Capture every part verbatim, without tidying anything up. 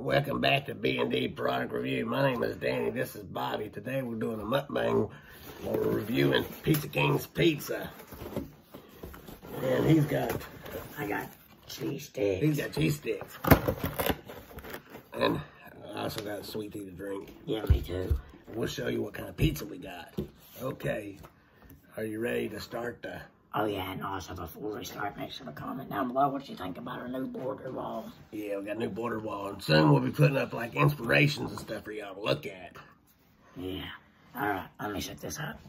Welcome back to B and D Product Review. My name is Danny. This is Bobby. Today we're doing a mukbang. We're reviewing Pizza King's Pizza. And he's got... I got cheese sticks. He's got cheese sticks. And I also got a sweet tea to drink. Yeah, me too. We'll show you what kind of pizza we got. Okay. Are you ready to start the... Oh yeah, and also before we start, make sure to comment down below what you think about our new border wall. Yeah, we got a new border wall, and soon we'll be putting up like inspirations and stuff for y'all to look at. Yeah. Alright, let me set this up.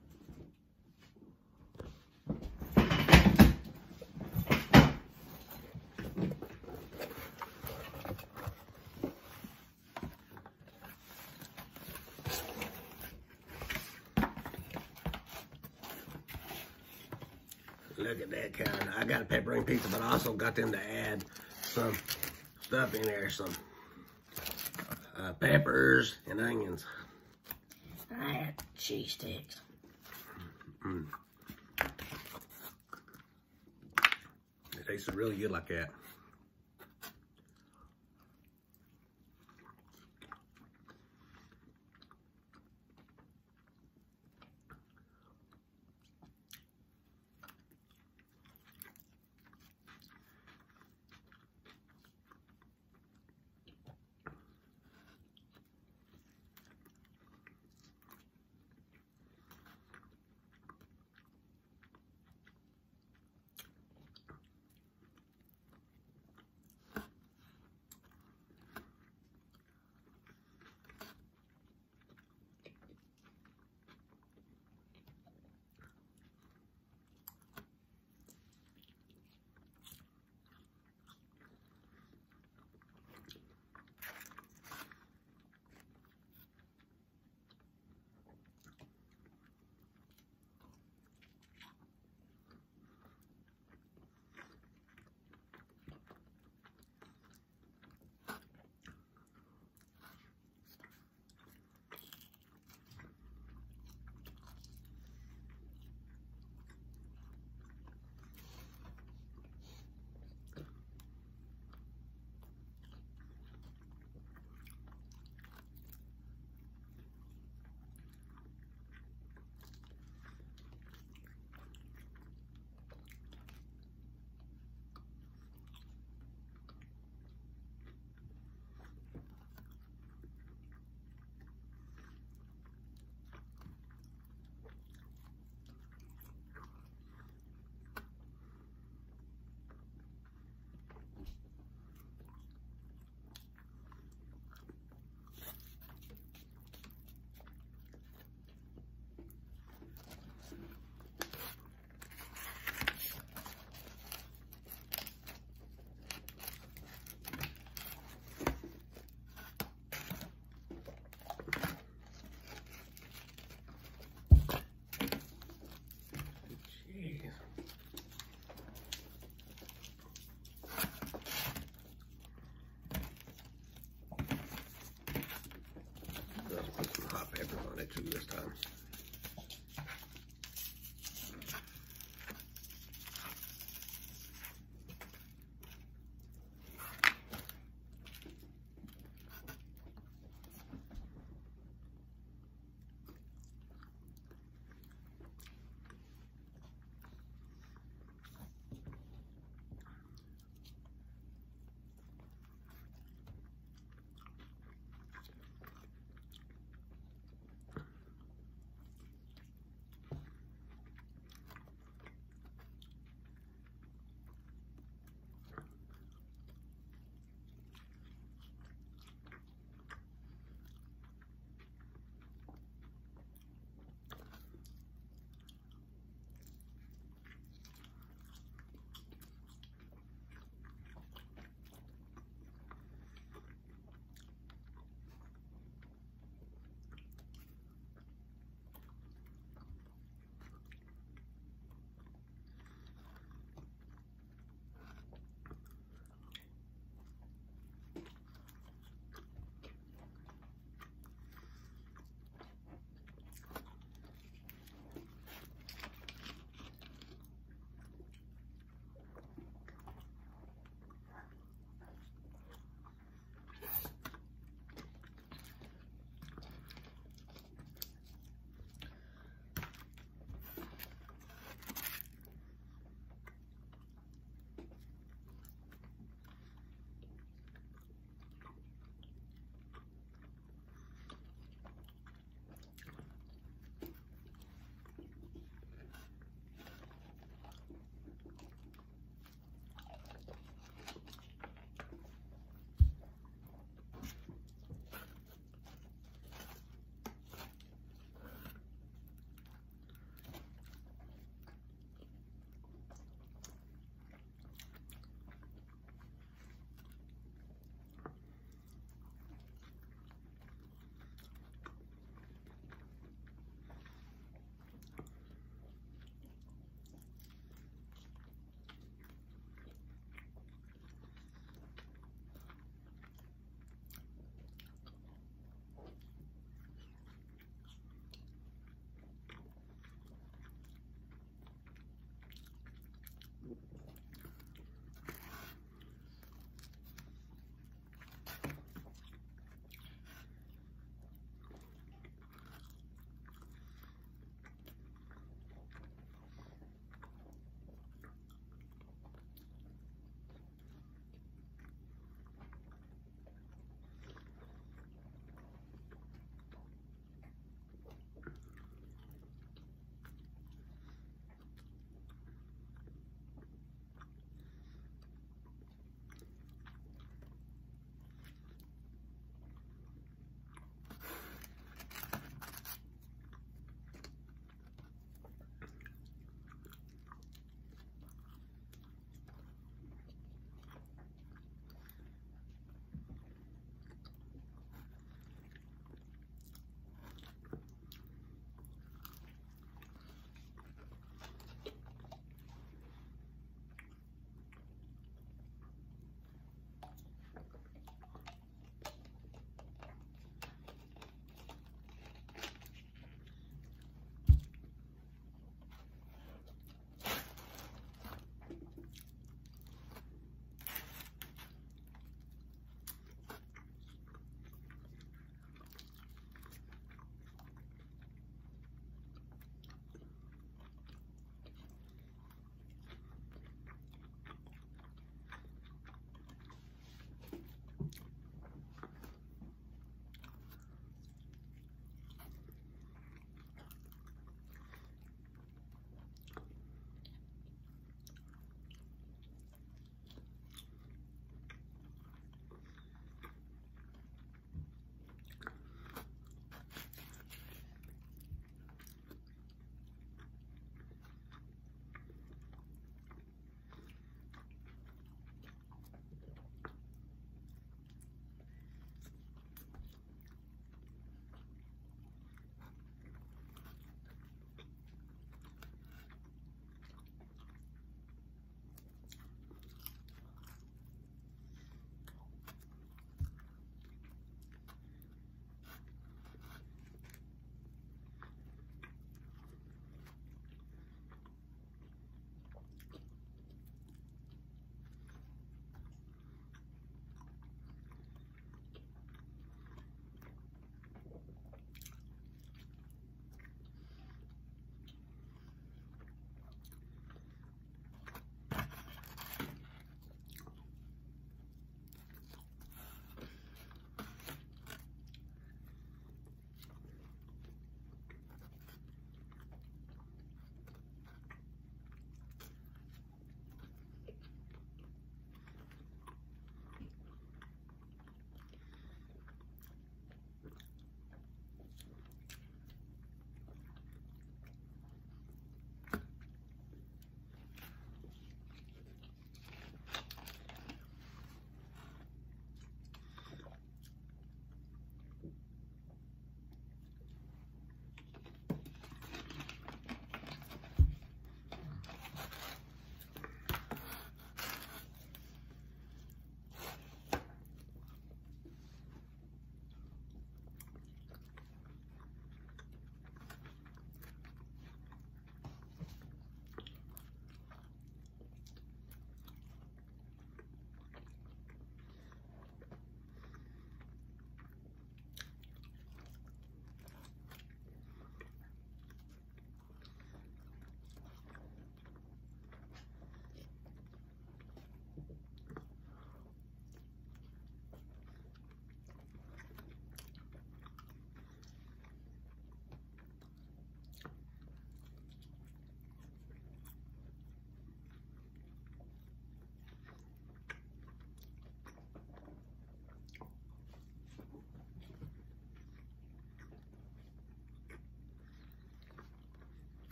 Look at that kind. I got a pepperoni pizza, but I also got them to add some stuff in there, some uh, peppers and onions. I got cheese sticks. Mm. It tastes really good like that. Put some hot pepper on it too this time.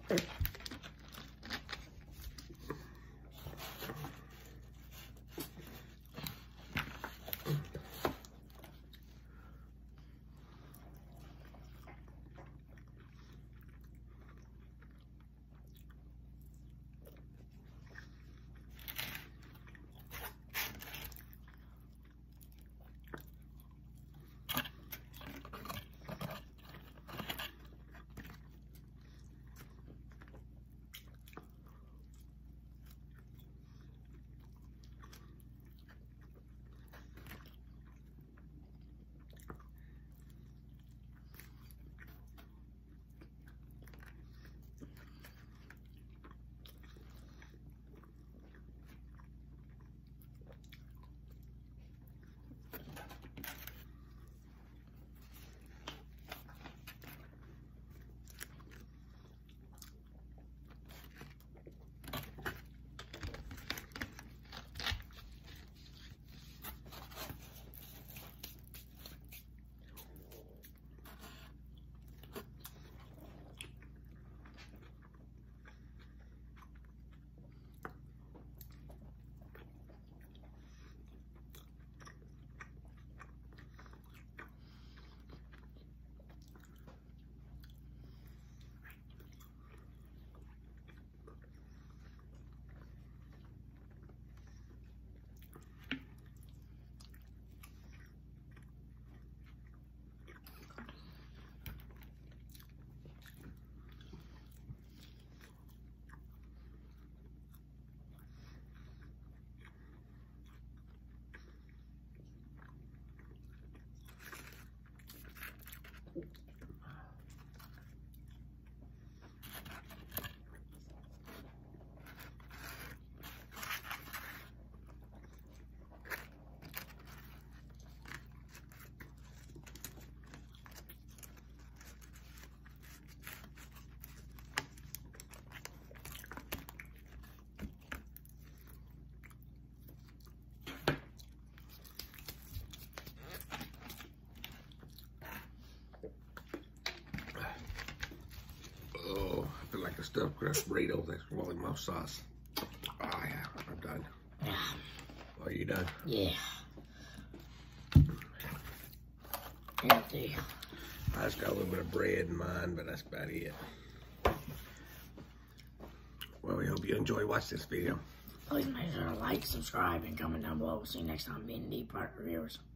Like a stuffed crust burrito. That's really my sauce. Oh yeah, I'm done. Yeah. Are you done? Yeah. Empty. I just got a little bit of bread in mine, but that's about it. Well, we hope you enjoy watching this video. Please make sure to like, subscribe, and comment down below. We'll see you next time being Deep Part Reviewers.